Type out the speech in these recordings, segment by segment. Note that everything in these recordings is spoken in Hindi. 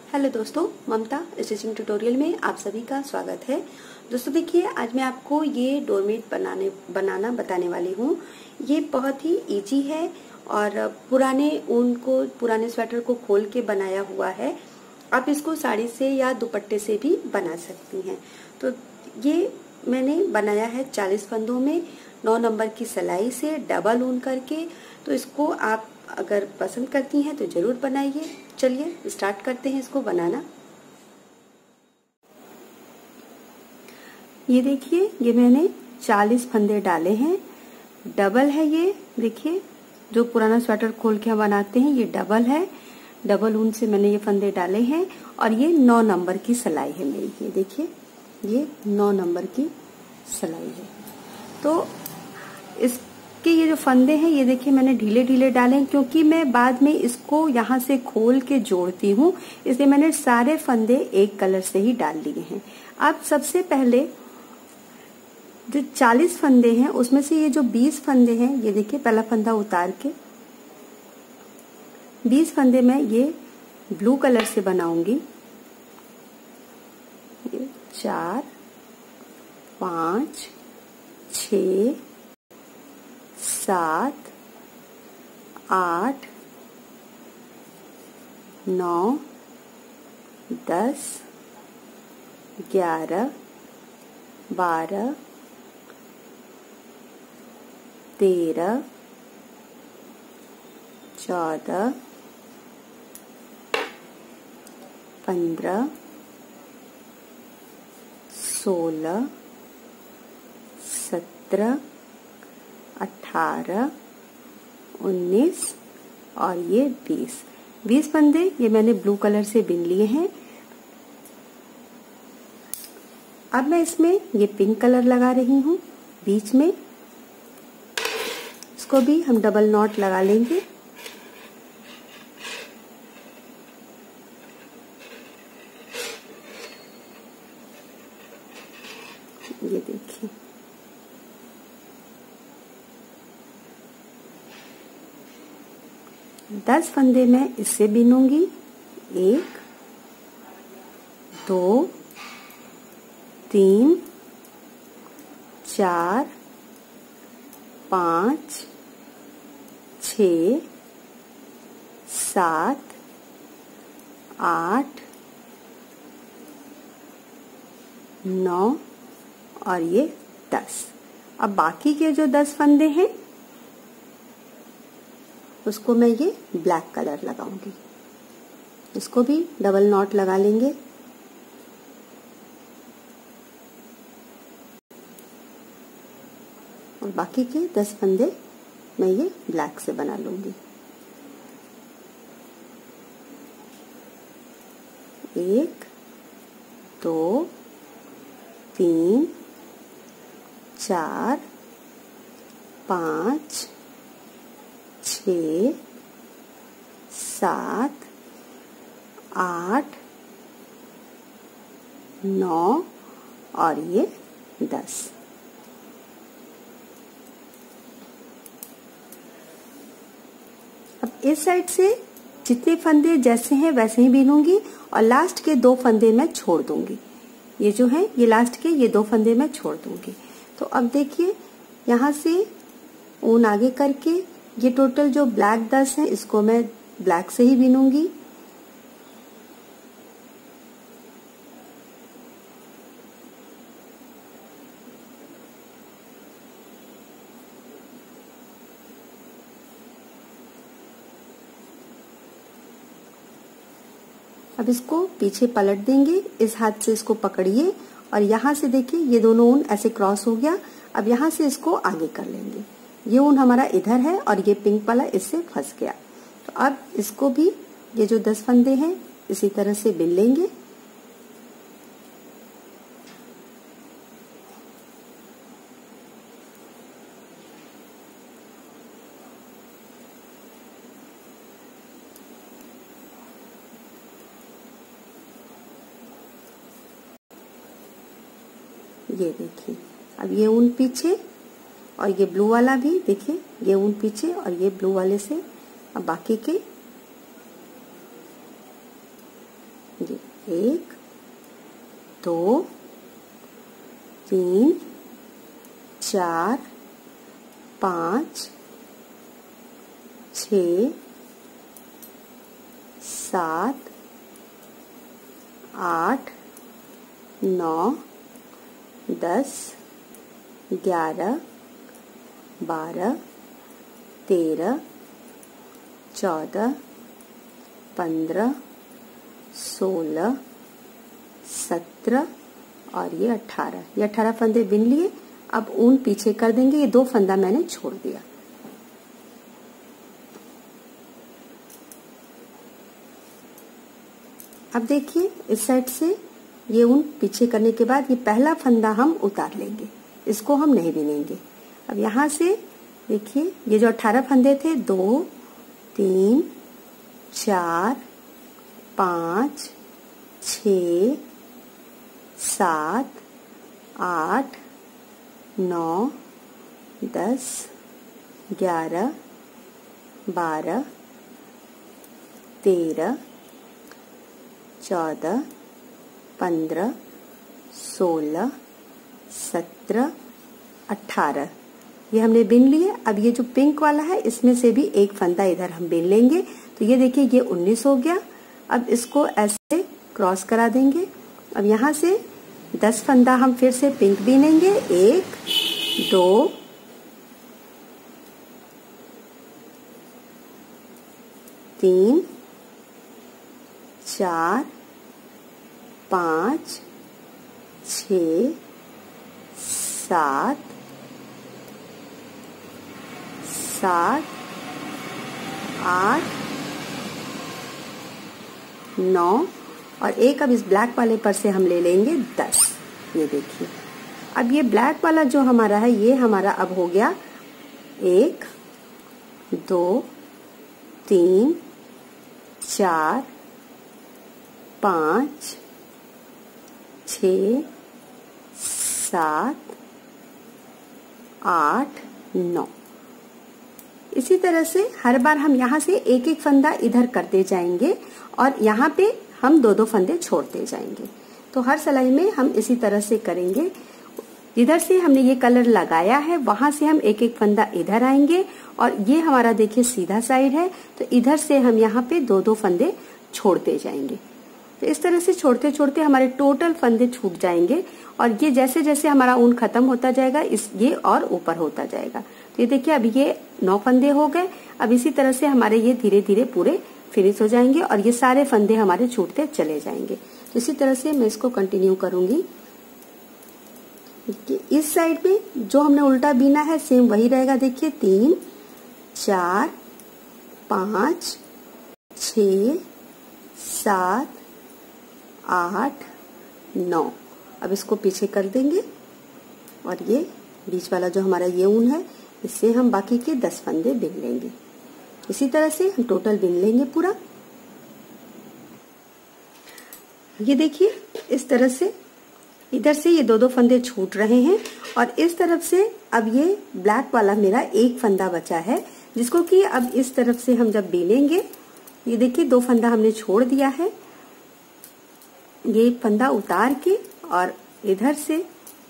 हेलो दोस्तों, ममता स्टिचिंग ट्यूटोरियल में आप सभी का स्वागत है। दोस्तों देखिए, आज मैं आपको ये डोरमेट बनाना बताने वाली हूँ। ये बहुत ही इजी है और पुराने स्वेटर को खोल के बनाया हुआ है। आप इसको साड़ी से या दुपट्टे से भी बना सकती हैं। तो ये मैंने बनाया है 40 फंदों में 9 नंबर की सिलाई से डबल ऊन करके। तो इसको आप अगर पसंद करती हैं तो जरूर बनाइए। चलिए स्टार्ट करते हैं इसको बनाना। ये देखिए, ये मैंने 40 फंदे डाले हैं। डबल है ये, देखिए जो पुराना स्वेटर खोल के हम बनाते हैं ये डबल है। डबल ऊन से मैंने ये फंदे डाले हैं और ये 9 नंबर की सिलाई है मेरी। ये देखिए, ये 9 नंबर की सिलाई है। तो इसके ये जो फंदे हैं ये देखिए मैंने ढीले ढीले डाले हैं, क्योंकि मैं बाद में इसको यहाँ से खोल के जोड़ती हूँ, इसलिए मैंने सारे फंदे एक कलर से ही डाल लिए हैं। अब सबसे पहले जो 40 फंदे हैं उसमें से ये जो 20 फंदे हैं, ये देखिए पहला फंदा उतार के 20 फंदे मैं ये ब्लू कलर से बनाऊंगी। 4 5 6 7 8 9 10 11 12 13 14 15 16 17 18 19 और ये 20 फंदे ये मैंने ब्लू कलर से बिन लिए हैं। अब मैं इसमें ये पिंक कलर लगा रही हूँ बीच में। इसको भी हम डबल नॉट लगा लेंगे। ये देखिए, दस फंदे मैं इससे बिनूंगी। 1 2 3 4 5 6 7 8 9 और ये 10। अब बाकी के जो 10 फंदे हैं उसको मैं ये ब्लैक कलर लगाऊंगी। इसको भी डबल नॉट लगा लेंगे। और बाकी के 10 फंदे मैं ये ब्लैक से बना लूंगी। 1 2 3 4 5 6 7 8 9 और ये 10। अब इस साइड से जितने फंदे जैसे हैं वैसे ही बीनूंगी और लास्ट के 2 फंदे मैं छोड़ दूंगी। ये जो है ये लास्ट के ये 2 फंदे मैं छोड़ दूंगी। तो अब देखिए, यहाँ से ऊन आगे करके ये टोटल जो ब्लैक 10 है इसको मैं ब्लैक से ही बीनूंगी। अब इसको पीछे पलट देंगे, इस हाथ से इसको पकड़िए और यहाँ से देखिए ये दोनों ऊन ऐसे क्रॉस हो गया। अब यहाँ से इसको आगे कर लेंगे। ये ऊन हमारा इधर है और ये पिंक वाला इससे फंस गया। तो अब इसको भी ये जो 10 फंदे हैं इसी तरह से बिन लेंगे। ये देखिए, अब ये ऊन पीछे और ये ब्लू वाला भी देखिए, ये ऊन पीछे और ये ब्लू वाले से अब बाकी के 1 2 3 4 5 6 7 8 9 10 11 12 13 14 15 16 17 और ये 18। ये 18 फंदे बिन लिए। अब ऊन पीछे कर देंगे। ये 2 फंदा मैंने छोड़ दिया। अब देखिए इस साइड से ये ऊन पीछे करने के बाद ये पहला फंदा हम उतार लेंगे, इसको हम नहीं बिनेंगे। अब यहाँ से देखिए ये जो 18 फंदे थे 2 3 4 5 6 7 8 9 10 11 12 13 14 15 16 17 18 ये हमने बिन लिए। अब ये जो पिंक वाला है इसमें से भी एक फंदा इधर हम बिन लेंगे। तो ये देखिए ये 19 हो गया। अब इसको ऐसे क्रॉस करा देंगे। अब यहाँ से 10 फंदा हम फिर से पिंक बिनेंगे। 1 2 3 4 5 6 7 7 8 9 और एक अब इस ब्लैक वाले पर से हम ले लेंगे 10। ये देखिए अब ये ब्लैक वाला जो हमारा है ये हमारा अब हो गया 1 2 3 4 5 6 7 8 9। इसी तरह से हर बार हम यहाँ से एक एक फंदा इधर करते जाएंगे और यहाँ पे हम 2-2 फंदे छोड़ते जाएंगे। तो हर सिलाई में हम इसी तरह से करेंगे। इधर से हमने ये कलर लगाया है वहां से हम एक एक फंदा इधर आएंगे और ये हमारा देखिए सीधा साइड है तो इधर से हम यहाँ पे 2-2 फंदे छोड़ते जाएंगे। तो इस तरह से छोड़ते छोड़ते हमारे टोटल फंदे छूट जाएंगे और ये जैसे जैसे हमारा ऊन खत्म होता जाएगा ये और ऊपर होता जाएगा। तो ये देखिए अब ये 9 फंदे हो गए। अब इसी तरह से हमारे ये धीरे धीरे पूरे फिनिश हो जाएंगे और ये सारे फंदे हमारे छूटते चले जाएंगे। तो इसी तरह से मैं इसको कंटिन्यू करूंगी। इस साइड में जो हमने उल्टा बीना है सेम वही रहेगा। देखिए 3 4 5 6 7 8 9। अब इसको पीछे कर देंगे और ये बीच वाला जो हमारा ये ऊन है इससे हम बाकी के 10 फंदे बिन लेंगे। इसी तरह से हम टोटल बिन लेंगे पूरा। ये देखिए इस तरह से इधर से ये 2-2 फंदे छूट रहे हैं और इस तरफ से अब ये ब्लैक वाला मेरा एक फंदा बचा है जिसको कि अब इस तरफ से हम जब बिनेंगे ये देखिए 2 फंदा हमने छोड़ दिया है। ये फंदा उतार के और इधर से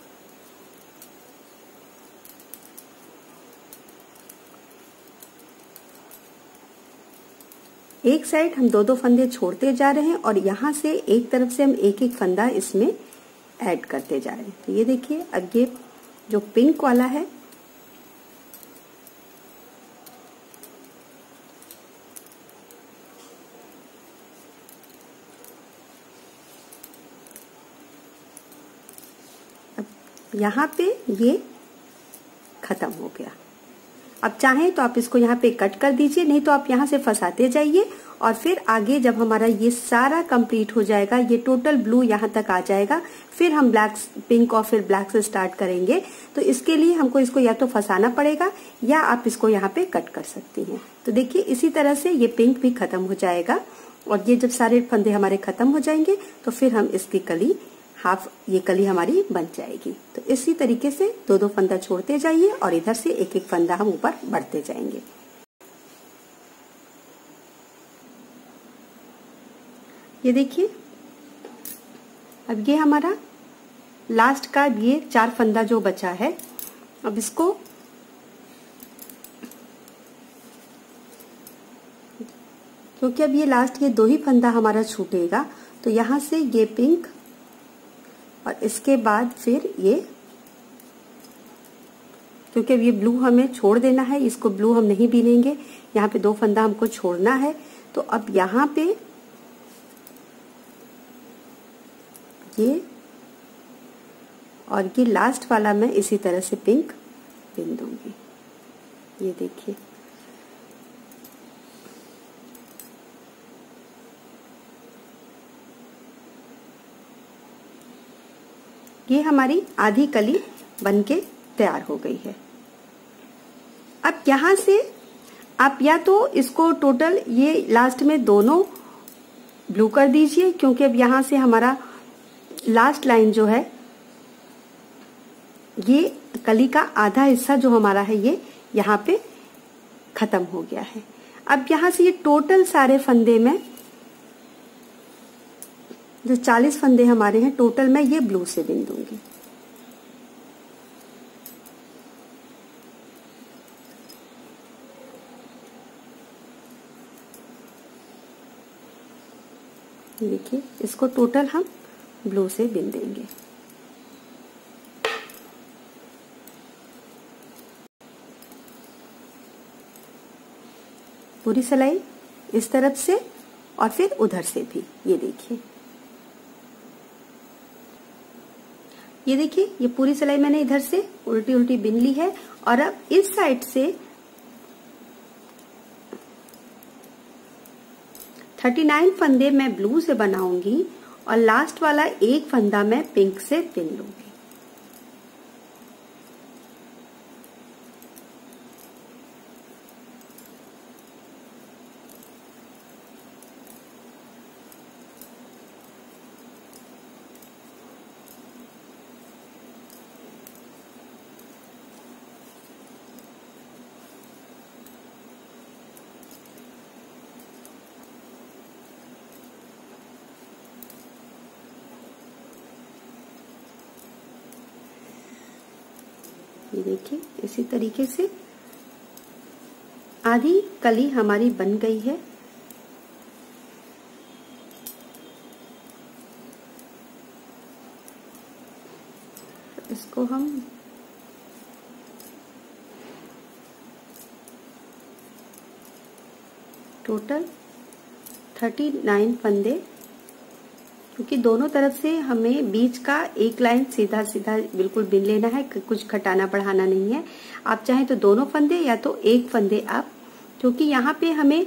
एक साइड हम 2-2 फंदे छोड़ते जा रहे हैं और यहाँ से एक तरफ से हम एक एक फंदा इसमें ऐड करते जा रहे हैं। तो ये देखिए अब ये जो पिंक वाला है अब यहाँ पे ये खत्म हो गया। अब चाहें तो आप इसको यहाँ पे कट कर दीजिए, नहीं तो आप यहाँ से फंसाते जाइए और फिर आगे जब हमारा ये सारा कंप्लीट हो जाएगा, ये टोटल ब्लू यहाँ तक आ जाएगा, फिर हम ब्लैक पिंक और फिर ब्लैक से स्टार्ट करेंगे। तो इसके लिए हमको इसको या तो फंसाना पड़ेगा या आप इसको यहाँ पे कट कर सकती हैं। तो देखिए इसी तरह से ये पिंक भी खत्म हो जाएगा और ये जब सारे फंदे हमारे खत्म हो जाएंगे तो फिर हम इसकी कली ये कली हमारी बन जाएगी। तो इसी तरीके से 2-2 फंदा छोड़ते जाइए और इधर से एक एक फंदा हम ऊपर बढ़ते जाएंगे। ये देखिए अब ये हमारा लास्ट का ये 4 फंदा जो बचा है, अब इसको क्योंकि अब ये लास्ट ये 2 ही फंदा हमारा छूटेगा, तो यहां से ये पिंक और इसके बाद फिर ये, क्योंकि अब ये ब्लू हमें छोड़ देना है, इसको ब्लू हम नहीं बीनेंगे, यहाँ पे 2 फंदा हमको छोड़ना है। तो अब यहाँ पे ये और ये लास्ट वाला मैं इसी तरह से पिंक बिन दूंगी। ये देखिए, ये हमारी आधी कली बनके तैयार हो गई है। अब यहां से आप या तो इसको टोटल ये लास्ट में दोनों ब्लू कर दीजिए, क्योंकि अब यहां से हमारा लास्ट लाइन जो है, ये कली का आधा हिस्सा जो हमारा है ये यहाँ पे खत्म हो गया है। अब यहां से ये टोटल सारे फंदे में जो 40 फंदे हमारे हैं टोटल, मैं ये ब्लू से बिन दूंगी। देखिए, इसको टोटल हम ब्लू से बिन देंगे। पूरी सिलाई इस तरफ से और फिर उधर से भी, ये देखिए, ये देखिए, ये पूरी सिलाई मैंने इधर से उल्टी उल्टी बिन ली है। और अब इस साइड से 39 फंदे मैं ब्लू से बनाऊंगी और लास्ट वाला 1 फंदा मैं पिंक से बिन लूंगी। ये देखिए, इसी तरीके से आधी कली हमारी बन गई है। इसको हम टोटल 39 फंदे, क्योंकि दोनों तरफ से हमें बीच का एक लाइन सीधा सीधा बिल्कुल बिन लेना है, कुछ घटाना बढ़ाना नहीं है। आप चाहें तो दोनों फंदे या तो 1 फंदे आप, क्योंकि यहाँ पे हमें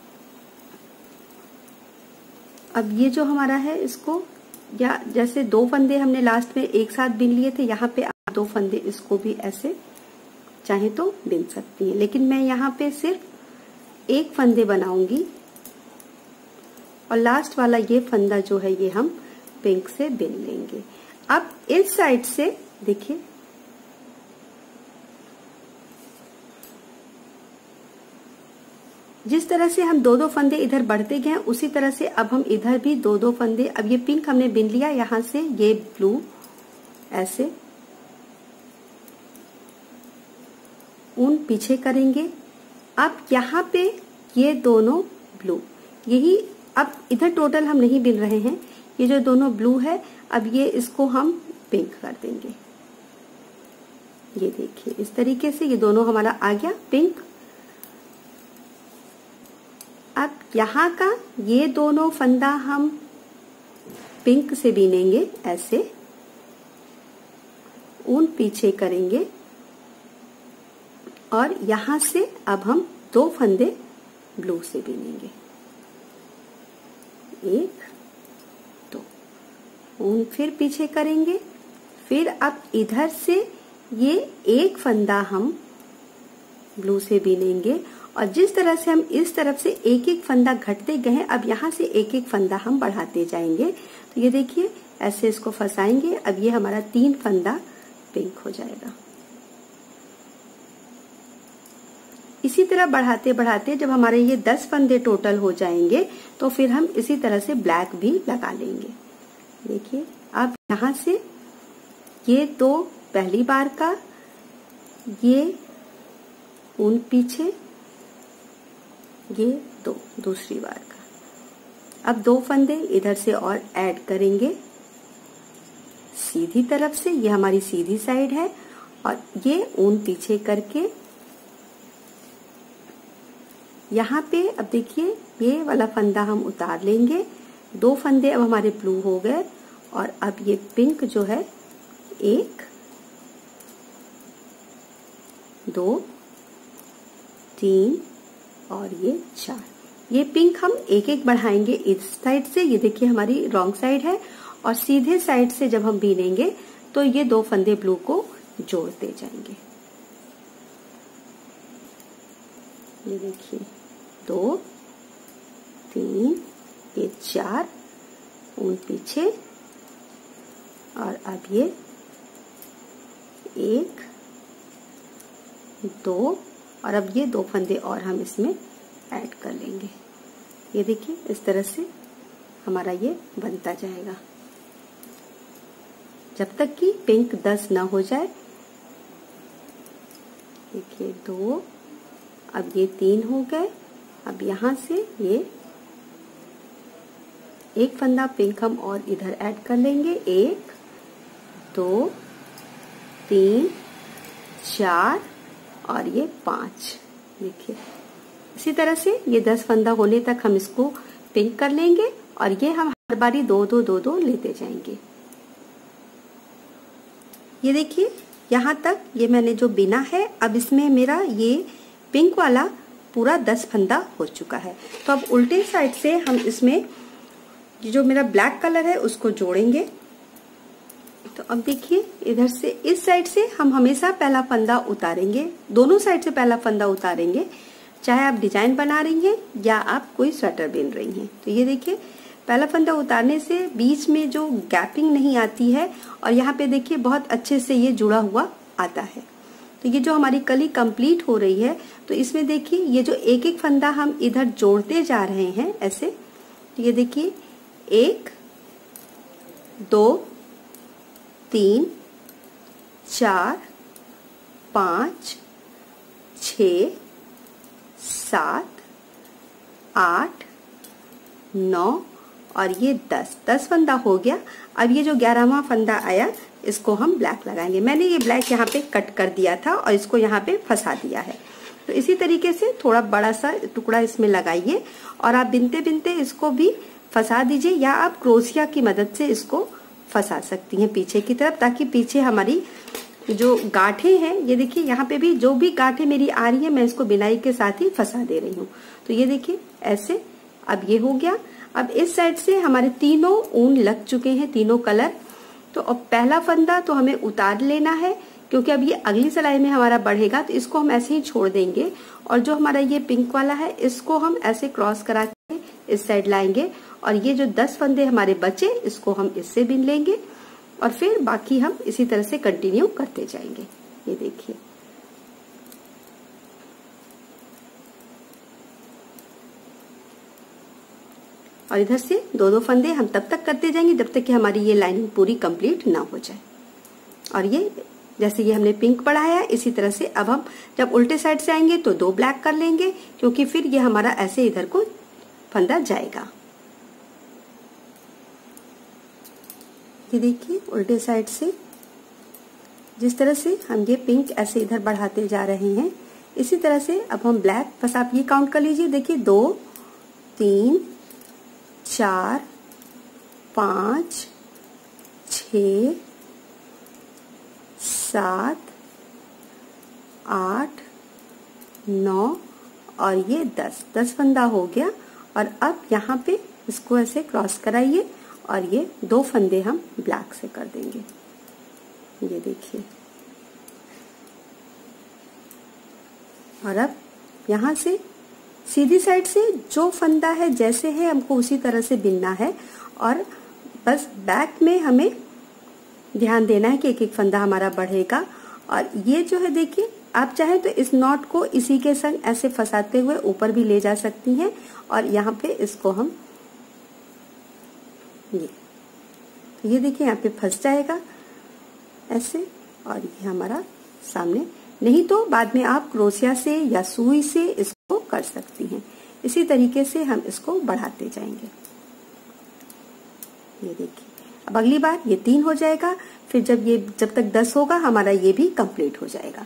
अब ये जो हमारा है इसको, या जैसे 2 फंदे हमने लास्ट में एक साथ बिन लिए थे, यहाँ पे आप 2 फंदे इसको भी ऐसे चाहे तो बिन सकती हैं, लेकिन मैं यहाँ पे सिर्फ 1 फंदे बनाऊंगी और लास्ट वाला ये फंदा जो है ये हम पिंक से बिन लेंगे। अब इस साइड से देखिए, जिस तरह से हम 2-2 फंदे इधर बढ़ते गए उसी तरह से अब हम इधर भी 2-2 फंदे, अब ये पिंक हमने बिन लिया, यहां से ये ब्लू ऐसे ऊन पीछे करेंगे। अब यहाँ पे ये दोनों ब्लू, यही अब इधर टोटल हम नहीं बिन रहे हैं, ये जो दोनों ब्लू है अब ये इसको हम पिंक कर देंगे। ये देखिए, इस तरीके से ये दोनों हमारा आ गया पिंक। अब यहाँ का ये दोनों फंदा हम पिंक से बीनेंगे, ऐसे ऊन पीछे करेंगे और यहां से अब हम 2 फंदे ब्लू से बीनेंगे, 1 2, ऊन फिर पीछे करेंगे, फिर अब इधर से ये 1 फंदा हम ब्लू से बीनेंगे और जिस तरह से हम इस तरफ से एक एक फंदा घटते गए, अब यहाँ से एक एक फंदा हम बढ़ाते जाएंगे। तो ये देखिए, ऐसे इसको फंसाएंगे। अब ये हमारा 3 फंदा पिंक हो जाएगा। इसी तरह बढ़ाते बढ़ाते जब हमारे ये 10 फंदे टोटल हो जाएंगे तो फिर हम इसी तरह से ब्लैक भी लगा लेंगे। देखिए, अब यहाँ से ये 2 पहली बार का, ये ऊन पीछे, ये 2 दूसरी बार का। अब 2 फंदे इधर से और ऐड करेंगे सीधी तरफ से, ये हमारी सीधी साइड है, और ये ऊन पीछे करके यहाँ पे अब देखिए ये वाला फंदा हम उतार लेंगे। 2 फंदे अब हमारे ब्लू हो गए, और अब ये पिंक जो है 1 2 3 और ये 4। ये पिंक हम एक एक बढ़ाएंगे इस साइड से, ये देखिए हमारी रॉन्ग साइड है, और सीधे साइड से जब हम बीनेंगे तो ये 2 फंदे ब्लू को जोड़ते जाएंगे। ये देखिए 2 3 ये 4 ऊन पीछे, और अब ये 1 2 और अब ये 2 फंदे और हम इसमें ऐड कर लेंगे। ये देखिए इस तरह से हमारा ये बनता जाएगा जब तक कि पिंक 10 ना हो जाए। देखिए 2, अब ये 3 हो गए। अब यहाँ से ये 1 फंदा पिंक हम और इधर ऐड कर लेंगे। 1 2 3 4 और ये 5। देखिए इसी तरह से ये 10 फंदा होने तक हम इसको पिंक कर लेंगे, और ये हम हर बारी 2 2 2 2 लेते जाएंगे। ये देखिए यहाँ तक ये मैंने जो बिना है, अब इसमें मेरा ये पिंक वाला पूरा 10 फंदा हो चुका है। तो अब उल्टे साइड से हम इसमें जो मेरा ब्लैक कलर है उसको जोड़ेंगे। तो अब देखिए इधर से इस साइड से हम हमेशा पहला फंदा उतारेंगे, दोनों साइड से पहला फंदा उतारेंगे, चाहे आप डिजाइन बना रही हैं या आप कोई स्वेटर बुन रही हैं। तो ये देखिए पहला फंदा उतारने से बीच में जो गैपिंग नहीं आती है, और यहाँ पे देखिए बहुत अच्छे से ये जुड़ा हुआ आता है। तो ये जो हमारी कली कंप्लीट हो रही है, तो इसमें देखिए ये जो एक एक फंदा हम इधर जोड़ते जा रहे हैं ऐसे। तो ये देखिए 1 2 3 4 5 6 7 8 9 और ये 10 फंदा हो गया। अब ये जो 11वां फंदा आया इसको हम ब्लैक लगाएंगे। मैंने ये ब्लैक यहाँ पे कट कर दिया था और इसको यहाँ पे फंसा दिया है। तो इसी तरीके से थोड़ा बड़ा सा टुकड़ा इसमें लगाइए, और आप बिनते बिनते इसको भी फंसा दीजिए, या आप क्रोशिया की मदद से इसको फंसा सकती हैं पीछे की तरफ, ताकि पीछे हमारी जो गांठें हैं, ये देखिए यहाँ पे भी जो भी गांठें मेरी आ रही है मैं इसको बिनाई के साथ ही फंसा दे रही हूँ। तो ये देखिए ऐसे अब ये हो गया। अब इस साइड से हमारे तीनों ऊन लग चुके हैं, तीनों कलर। तो अब पहला फंदा तो हमें उतार लेना है, क्योंकि अब ये अगली सिलाई में हमारा बढ़ेगा, तो इसको हम ऐसे ही छोड़ देंगे। और जो हमारा ये पिंक वाला है इसको हम ऐसे क्रॉस करा के इस साइड लाएंगे, और ये जो 10 फंदे हमारे बचे इसको हम इससे बिन लेंगे, और फिर बाकी हम इसी तरह से कंटिन्यू करते जाएंगे। ये देखिए और इधर से 2 फंदे हम तब तक करते जाएंगे जब तक कि हमारी ये लाइनिंग पूरी कंप्लीट ना हो जाए। और ये जैसे ये हमने पिंक बढ़ाया, इसी तरह से अब हम जब उल्टे साइड से आएंगे तो 2 ब्लैक कर लेंगे, क्योंकि फिर ये हमारा ऐसे इधर को फंदा जाएगा। ये देखिए उल्टे साइड से जिस तरह से हम ये पिंक ऐसे इधर बढ़ाते जा रहे हैं, इसी तरह से अब हम ब्लैक, बस आप ये काउंट कर लीजिए। देखिए 2 3 4 5 6 7 8 9 और ये 10 फंदा हो गया। और अब यहाँ पे इसको ऐसे क्रॉस कराइए, और ये 2 फंदे हम ब्लैक से कर देंगे। ये देखिए, और अब यहाँ से सीधी साइड से जो फंदा है जैसे है हमको उसी तरह से बिनना है, और बस बैक में हमें ध्यान देना है कि एक एक फंदा हमारा बढ़ेगा। और ये जो है देखिए, आप चाहे तो इस नॉट को इसी के संग ऐसे फंसाते हुए ऊपर भी ले जा सकती हैं, और यहाँ पे इसको हम ये तो ये देखिए यहाँ पे फंस जाएगा ऐसे, और ये हमारा सामने, नहीं तो बाद में आप क्रोशिया से या सुई से इसको कर सकती हैं। इसी तरीके से हम इसको बढ़ाते जाएंगे। ये देखिए अब अगली बार ये 3 हो जाएगा, फिर जब तक 10 होगा हमारा ये भी कंप्लीट हो जाएगा।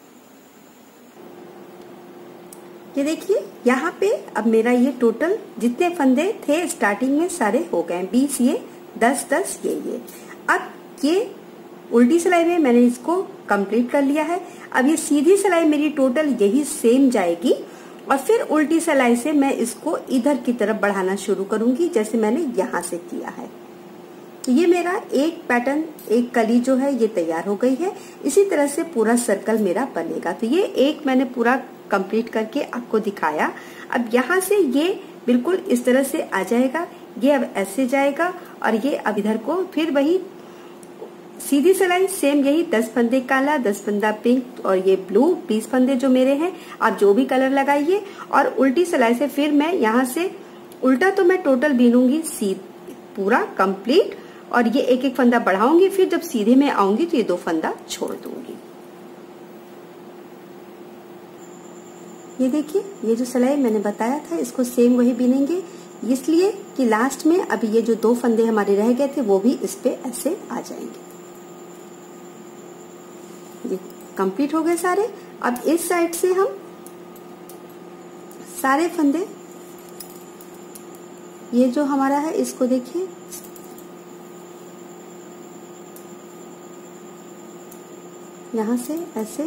ये देखिए यहाँ पे अब मेरा ये टोटल जितने फंदे थे स्टार्टिंग में सारे हो गए, 20 ये, 10 ये। अब ये उल्टी सिलाई में मैंने इसको कंप्लीट कर लिया है। अब ये सीधी सिलाई मेरी टोटल यही सेम जाएगी, और फिर उल्टी सिलाई से मैं इसको इधर की तरफ बढ़ाना शुरू करूंगी जैसे मैंने यहाँ से किया है। तो ये मेरा एक पैटर्न, एक कली जो है ये तैयार हो गई है। इसी तरह से पूरा सर्कल मेरा बनेगा। तो ये एक मैंने पूरा कंप्लीट करके आपको दिखाया। अब यहाँ से ये बिल्कुल इस तरह से आ जाएगा, ये अब ऐसे जाएगा, और ये अब इधर को फिर वही सीधी सिलाई सेम यही 10 फंदे काला, 10 फंदा पिंक और ये ब्लू, 20 फंदे जो मेरे हैं। आप जो भी कलर लगाइए, और उल्टी सिलाई से फिर मैं यहाँ से उल्टा तो मैं टोटल बीनूंगी पूरा कंप्लीट, और ये एक एक फंदा बढ़ाऊंगी, फिर जब सीधे में आऊंगी तो ये 2 फंदा छोड़ दूंगी। ये देखिए ये जो सिलाई मैंने बताया था इसको सेम वही बीनेंगे, इसलिए कि लास्ट में अभी ये जो 2 फंदे हमारे रह गए थे वो भी इस पे ऐसे आ जाएंगे। ये कंप्लीट हो गए सारे। अब इस साइड से हम सारे फंदे, ये जो हमारा है इसको देखिए, यहां से ऐसे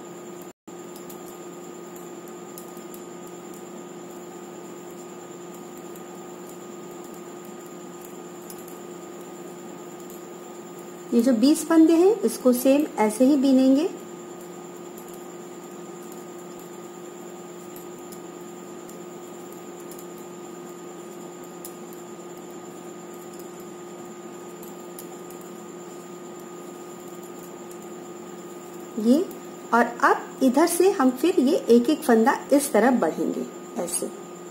ये जो 20 फंदे हैं इसको सेम ऐसे ही बीनेंगे। ये, और अब इधर से हम फिर ये एक एक फंदा इस तरफ बढ़ेंगे ऐसे।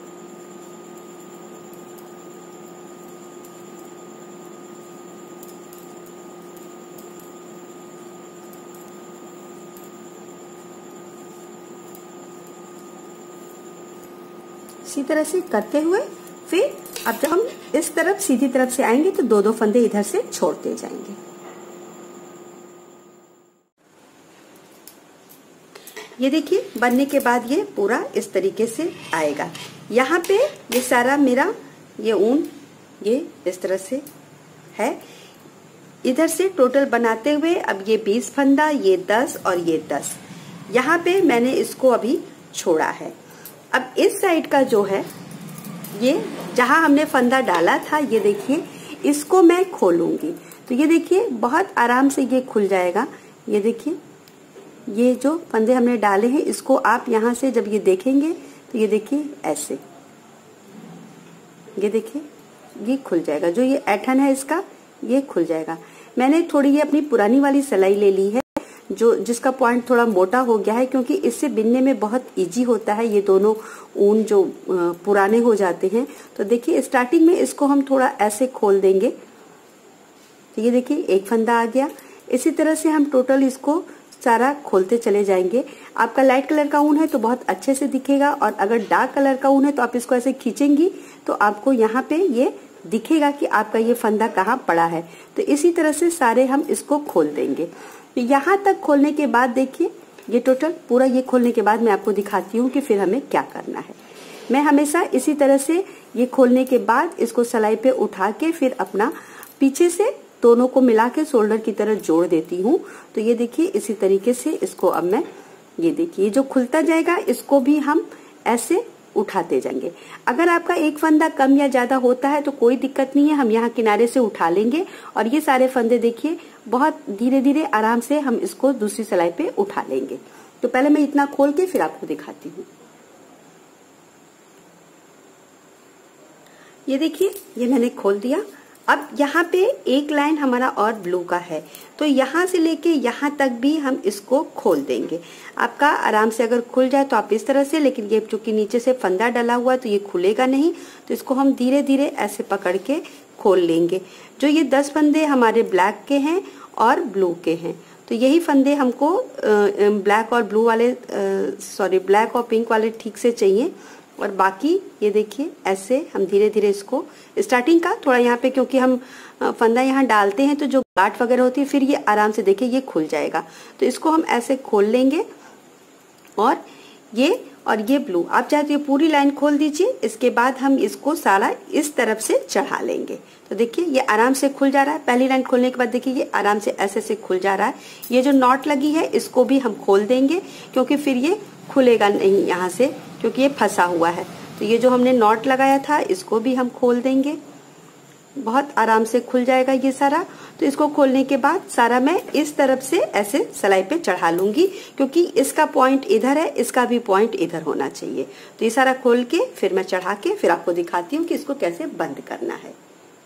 इसी तरह से करते हुए फिर अब जब हम इस तरफ सीधी तरफ से आएंगे तो 2-2 फंदे इधर से छोड़ते जाएंगे। ये देखिए बनने के बाद ये पूरा इस तरीके से आएगा। यहाँ पे ये सारा मेरा ये ऊन ये इस तरह से है। इधर से टोटल बनाते हुए अब ये 20 फंदा, ये 10 और ये 10, यहाँ पे मैंने इसको अभी छोड़ा है। अब इस साइड का जो है ये जहां हमने फंदा डाला था, ये देखिए इसको मैं खोलूंगी तो ये देखिए बहुत आराम से ये खुल जाएगा। ये देखिए ये जो फंदे हमने डाले हैं इसको आप यहाँ से जब ये देखेंगे तो ये देखिए ऐसे, ये देखिए ये खुल जाएगा। जो ये ऐठन है इसका ये खुल जाएगा। मैंने थोड़ी ये अपनी पुरानी वाली सिलाई ले ली है जो जिसका पॉइंट थोड़ा मोटा हो गया है, क्योंकि इससे बिनने में बहुत इजी होता है। ये दोनों ऊन जो पुराने हो जाते हैं तो देखिए स्टार्टिंग में इसको हम थोड़ा ऐसे खोल देंगे तो ये देखिए एक फंदा आ गया। इसी तरह से हम टोटल इसको सारा खोलते चले जाएंगे। आपका लाइट कलर का ऊन है तो बहुत अच्छे से दिखेगा, और अगर डार्क कलर का ऊन है तो आप इसको ऐसे खींचेंगी तो आपको यहाँ पे ये दिखेगा कि आपका ये फंदा कहाँ पड़ा है। तो इसी तरह से सारे हम इसको खोल देंगे। तो यहाँ तक खोलने के बाद देखिए ये टोटल पूरा ये खोलने के बाद मैं आपको दिखाती हूँ कि फिर हमें क्या करना है। मैं हमेशा इसी तरह से ये खोलने के बाद इसको सिलाई पे उठा के फिर अपना पीछे से दोनों को मिला के शोल्डर की तरह जोड़ देती हूँ। तो ये देखिए इसी तरीके से इसको अब मैं ये देखिए जो खुलता जाएगा इसको भी हम ऐसे उठाते जाएंगे। अगर आपका एक फंदा कम या ज्यादा होता है तो कोई दिक्कत नहीं है, हम यहाँ किनारे से उठा लेंगे। और ये सारे फंदे देखिए बहुत धीरे धीरे आराम से हम इसको दूसरी सिलाई पे उठा लेंगे। तो पहले मैं इतना खोल के फिर आपको दिखाती हूँ। ये देखिए ये मैंने खोल दिया। अब यहाँ पे एक लाइन हमारा और ब्लू का है तो यहाँ से लेके यहाँ तक भी हम इसको खोल देंगे। आपका आराम से अगर खुल जाए तो आप इस तरह से, लेकिन ये चूंकि नीचे से फंदा डला हुआ है तो ये खुलेगा नहीं, तो इसको हम धीरे धीरे ऐसे पकड़ के खोल लेंगे। जो ये 10 फंदे हमारे ब्लैक के हैं और ब्लू के हैं, तो यही फंदे हमको ब्लैक और ब्लू वाले ब्लैक और पिंक वाले ठीक से चाहिए। और बाकी ये देखिए ऐसे हम धीरे धीरे इसको स्टार्टिंग का थोड़ा यहाँ पे, क्योंकि हम फंदा यहाँ डालते हैं तो जो गांठ वगैरह होती है फिर ये आराम से देखिए ये खुल जाएगा, तो इसको हम ऐसे खोल लेंगे। और ये ब्लू आप चाहे तो ये पूरी लाइन खोल दीजिए। इसके बाद हम इसको सारा इस तरफ से चढ़ा लेंगे। तो देखिए ये आराम से खुल जा रहा है। पहली लाइन खोलने के बाद देखिए ये आराम से ऐसे से खुल जा रहा है। ये जो नॉट लगी है इसको भी हम खोल देंगे, क्योंकि फिर ये खुलेगा नहीं यहाँ से, क्योंकि ये फंसा हुआ है। तो ये जो हमने नॉट लगाया था इसको भी हम खोल देंगे। बहुत आराम से खुल जाएगा ये सारा। तो इसको खोलने के बाद सारा मैं इस तरफ से ऐसे सिलाई पे चढ़ा लूंगी, क्योंकि इसका पॉइंट इधर है, इसका भी पॉइंट इधर होना चाहिए। तो ये सारा खोल के फिर मैं चढ़ा के फिर आपको दिखाती हूँ कि इसको कैसे बंद करना है।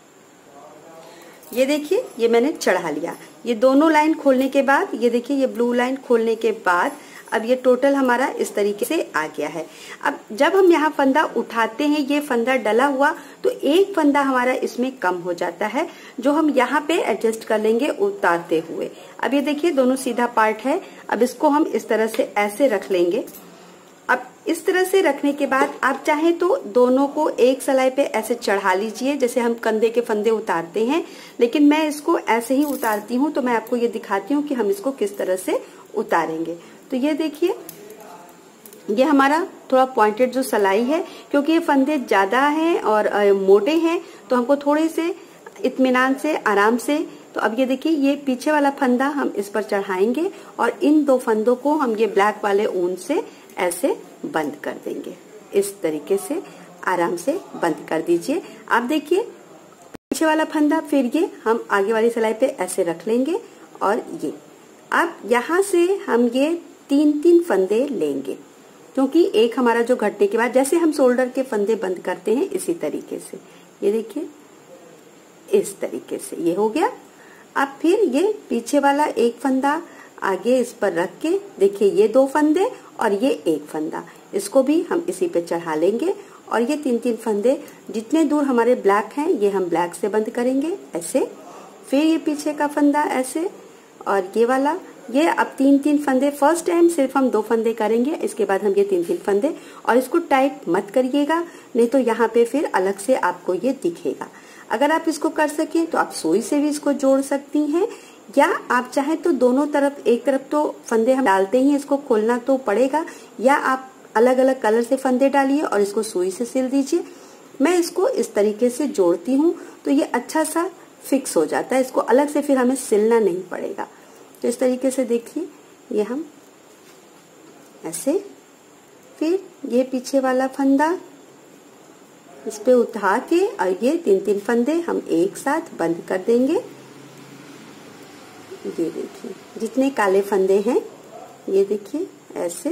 ये देखिए ये मैंने चढ़ा लिया। ये दोनों लाइन खोलने के बाद ये देखिए ये ब्लू लाइन खोलने के बाद अब ये टोटल हमारा इस तरीके से आ गया है। अब जब हम यहाँ फंदा उठाते हैं, ये फंदा डला हुआ, तो एक फंदा हमारा इसमें कम हो जाता है, जो हम यहाँ पे एडजस्ट कर लेंगे उतारते हुए। अब ये देखिए दोनों सीधा पार्ट है। अब इसको हम इस तरह से ऐसे रख लेंगे। अब इस तरह से रखने के बाद आप चाहें तो दोनों को एक सिलाई पे ऐसे चढ़ा लीजिए, जैसे हम कंधे के फंदे उतारते हैं, लेकिन मैं इसको ऐसे ही उतारती हूँ। तो मैं आपको ये दिखाती हूँ कि हम इसको किस तरह से उतारेंगे। तो ये देखिए ये हमारा थोड़ा पॉइंटेड जो सिलाई है, क्योंकि ये फंदे ज्यादा हैं और मोटे हैं, तो हमको थोड़े से इत्मीनान से आराम से। तो अब ये देखिए ये पीछे वाला फंदा हम इस पर चढ़ाएंगे और इन दो फंदों को हम ये ब्लैक वाले ऊन से ऐसे बंद कर देंगे। इस तरीके से आराम से बंद कर दीजिए। आप देखिए पीछे वाला फंदा फिर ये हम आगे वाली सिलाई पे ऐसे रख लेंगे। और ये अब यहाँ से हम ये 3-3 फंदे लेंगे, क्योंकि एक हमारा जो घटने के बाद जैसे हम शोल्डर के फंदे बंद करते हैं इसी तरीके से, ये देखिए इस तरीके से ये हो गया। अब फिर ये पीछे वाला एक फंदा आगे इस पर रख के देखिए ये 2 फंदे और ये एक फंदा, इसको भी हम इसी पे चढ़ा लेंगे। और ये 3-3 फंदे जितने दूर हमारे ब्लैक हैं ये हम ब्लैक से बंद करेंगे ऐसे। फिर ये पीछे का फंदा ऐसे, और ये वाला ये अब 3-3 फंदे। फर्स्ट टाइम सिर्फ हम 2 फंदे करेंगे, इसके बाद हम ये 3-3 फंदे। और इसको टाइट मत करिएगा, नहीं तो यहाँ पे फिर अलग से आपको ये दिखेगा। अगर आप इसको कर सकें तो आप सुई से भी इसको जोड़ सकती हैं, या आप चाहें तो दोनों तरफ, एक तरफ तो फंदे हम डालते ही इसको खोलना तो पड़ेगा, या आप अलग अलग कलर से फंदे डालिए और इसको सुई से सिल दीजिए। मैं इसको इस तरीके से जोड़ती हूँ तो ये अच्छा सा फिक्स हो जाता है, इसको अलग से फिर हमें सिलना नहीं पड़ेगा। तो इस तरीके से देखिए ये हम ऐसे, फिर ये पीछे वाला फंदा इस पे उठा के और ये 3-3 फंदे हम एक साथ बंद कर देंगे। ये देखिए जितने काले फंदे हैं ये देखिए ऐसे,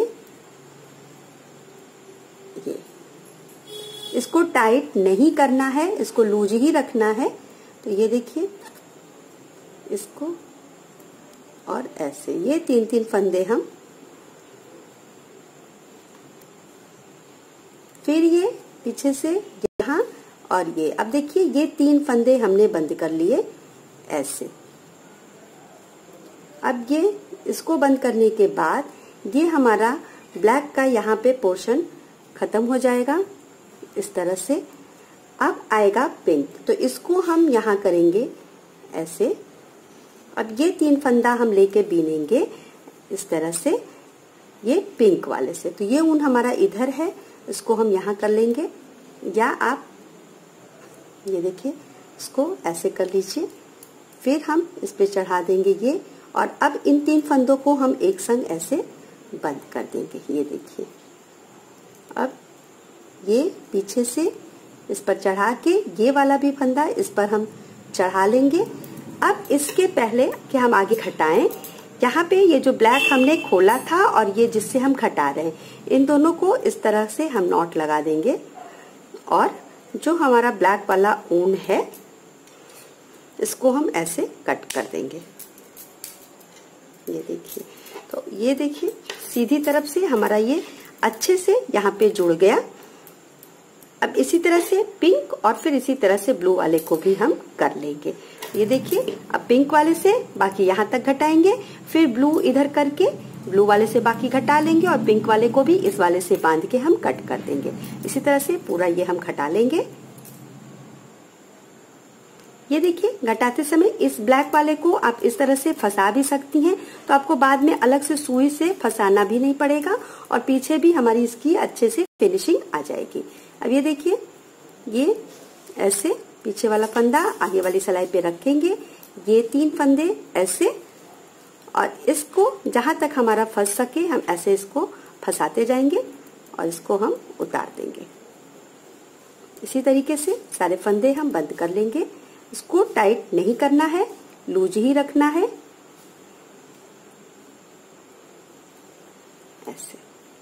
ये इसको टाइट नहीं करना है, इसको लूज ही रखना है। तो ये देखिए इसको और ऐसे ये 3-3 फंदे हम, फिर ये पीछे से यहाँ और ये। अब देखिए ये 3 फंदे हमने बंद कर लिए ऐसे। अब ये इसको बंद करने के बाद ये हमारा ब्लैक का यहाँ पे पोर्शन खत्म हो जाएगा इस तरह से। अब आएगा पिंक, तो इसको हम यहाँ करेंगे ऐसे। अब ये 3 फंदा हम लेके बीनेंगे इस तरह से ये पिंक वाले से। तो ये ऊन हमारा इधर है, इसको हम यहाँ कर लेंगे, या आप ये देखिए इसको ऐसे कर लीजिए। फिर हम इस पे चढ़ा देंगे ये, और अब इन 3 फंदों को हम एक संग ऐसे बंद कर देंगे। ये देखिए अब ये पीछे से इस पर चढ़ा के ये वाला भी फंदा इस पर हम चढ़ा लेंगे। अब इसके पहले कि हम आगे खटाएं, यहाँ पे ये जो ब्लैक हमने खोला था और ये जिससे हम खटा रहे हैं, इन दोनों को इस तरह से हम नॉट लगा देंगे। और जो हमारा ब्लैक वाला ऊन है इसको हम ऐसे कट कर देंगे। ये देखिए, तो ये देखिए सीधी तरफ से हमारा ये अच्छे से यहाँ पे जुड़ गया। अब इसी तरह से पिंक और फिर इसी तरह से ब्लू वाले को भी हम कर लेंगे। ये देखिए, अब पिंक वाले से बाकी यहाँ तक घटाएंगे, फिर ब्लू इधर करके ब्लू वाले से बाकी घटा लेंगे और पिंक वाले को भी इस वाले से बांध के हम कट कर देंगे। इसी तरह से पूरा ये हम घटा लेंगे। ये देखिए, घटाते समय इस ब्लैक वाले को आप इस तरह से फंसा भी सकती हैं, तो आपको बाद में अलग से सुई से फंसाना भी नहीं पड़ेगा और पीछे भी हमारी इसकी अच्छे से फिनिशिंग आ जाएगी। अब ये देखिए, ये ऐसे पीछे वाला फंदा आगे वाली सिलाई पे रखेंगे, ये 3 फंदे ऐसे, और इसको जहां तक हमारा फंस सके हम ऐसे इसको फंसाते जाएंगे और इसको हम उतार देंगे। इसी तरीके से सारे फंदे हम बंद कर लेंगे। इसको टाइट नहीं करना है, लूज ही रखना है, ऐसे।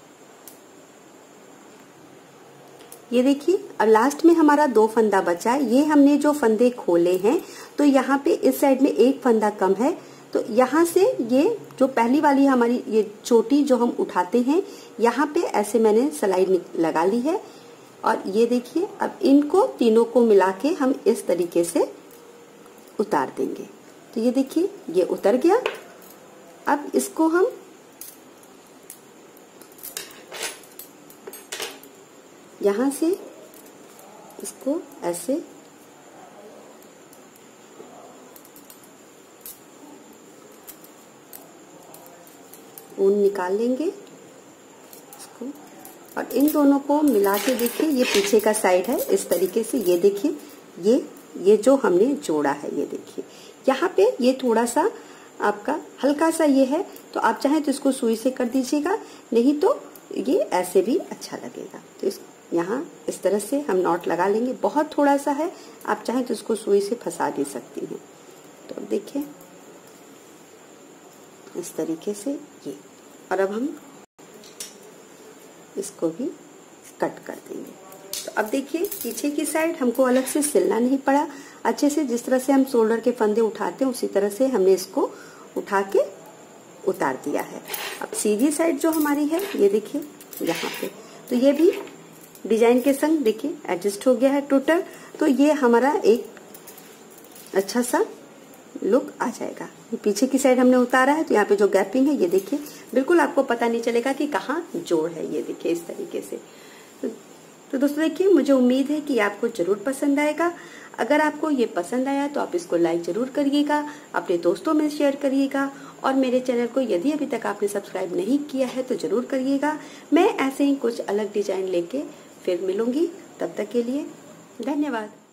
ये देखिए, अब लास्ट में हमारा 2 फंदा बचा है। ये हमने जो फंदे खोले हैं तो यहाँ पे इस साइड में 1 फंदा कम है, तो यहाँ से ये जो पहली वाली हमारी ये चोटी जो हम उठाते हैं, यहाँ पे ऐसे मैंने सिलाई लगा ली है। और ये देखिए, अब इनको तीनों को मिला के हम इस तरीके से उतार देंगे। तो ये देखिए, ये उतर गया। अब इसको हम यहाँ से इसको ऐसे ऊन निकाल लेंगे इसको, और इन दोनों को मिला के देखिए, ये पीछे का साइड है इस तरीके से। ये देखिए, ये जो हमने जोड़ा है, ये देखिए यहाँ पे ये थोड़ा सा आपका हल्का सा ये है, तो आप चाहें तो इसको सुई से कर दीजिएगा, नहीं तो ये ऐसे भी अच्छा लगेगा। तो यहाँ इस तरह से हम नॉट लगा लेंगे। बहुत थोड़ा सा है, आप चाहें तो इसको सुई से फंसा भी सकती हैं। तो देखिए इस तरीके से ये, और अब हम इसको भी कट कर देंगे। तो अब देखिए, पीछे की साइड हमको अलग से सिलना नहीं पड़ा। अच्छे से जिस तरह से हम शोल्डर के फंदे उठाते हैं उसी तरह से हमने इसको उठा के उतार दिया है। अब सीधी साइड जो हमारी है, ये देखिए यहाँ पे, तो ये भी डिजाइन के संग देखिए एडजस्ट हो गया है टोटल। तो ये हमारा एक अच्छा सा लुक आ जाएगा। पीछे की साइड हमने उतारा है, तो यहाँ पे जो गैपिंग है ये देखिए, बिल्कुल आपको पता नहीं चलेगा कि कहाँ जोड़ है। ये देखिए इस तरीके से। तो दोस्तों देखिए, मुझे उम्मीद है कि आपको जरूर पसंद आएगा। अगर आपको ये पसंद आया तो आप इसको लाइक जरूर करिएगा, अपने दोस्तों में शेयर करिएगा, और मेरे चैनल को यदि अभी तक आपने सब्सक्राइब नहीं किया है तो जरूर करिएगा। मैं ऐसे ही कुछ अलग डिजाइन लेके फिर मिलूंगी। तब तक के लिए धन्यवाद।